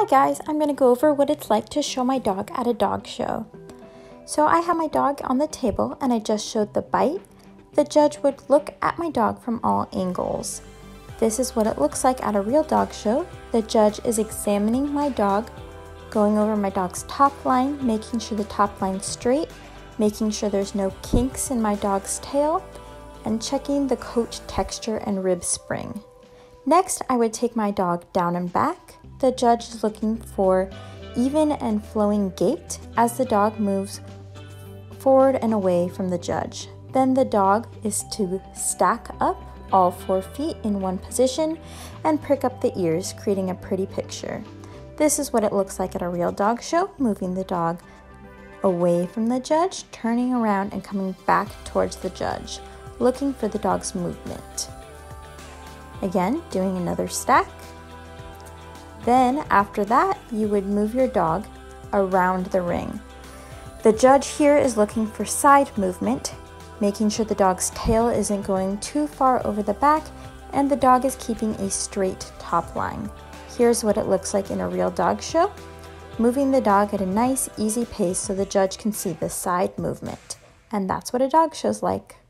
Hi guys, I'm going to go over what it's like to show my dog at a dog show. So I have my dog on the table and I just showed the bite. The judge would look at my dog from all angles. This is what it looks like at a real dog show. The judge is examining my dog, going over my dog's top line, making sure the top line's straight, making sure there's no kinks in my dog's tail, and checking the coat texture and rib spring. Next, I would take my dog down and back. The judge is looking for even and flowing gait as the dog moves forward and away from the judge. Then the dog is to stack up all 4 feet in one position and prick up the ears, creating a pretty picture. This is what it looks like at a real dog show, moving the dog away from the judge, turning around and coming back towards the judge, looking for the dog's movement. Again, doing another stack. Then after that, you would move your dog around the ring. The judge here is looking for side movement, making sure the dog's tail isn't going too far over the back and the dog is keeping a straight top line. Here's what it looks like in a real dog show, moving the dog at a nice, easy pace so the judge can see the side movement. And that's what a dog show's like.